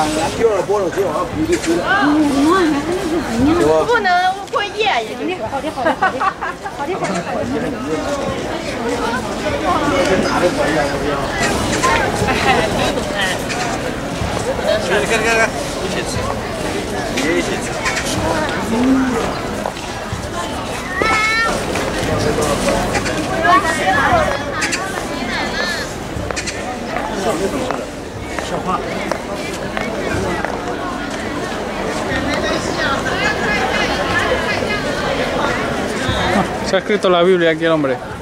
第二波了，今晚上不对吃的。 不能过夜也就。 好的，好的，好的，好的，好的，好的。 拿的可以啊，要不要？ 哎，你懂哎。 看，一起吃，也一起吃。笑话。 Se ha escrito la Biblia aquí el hombre.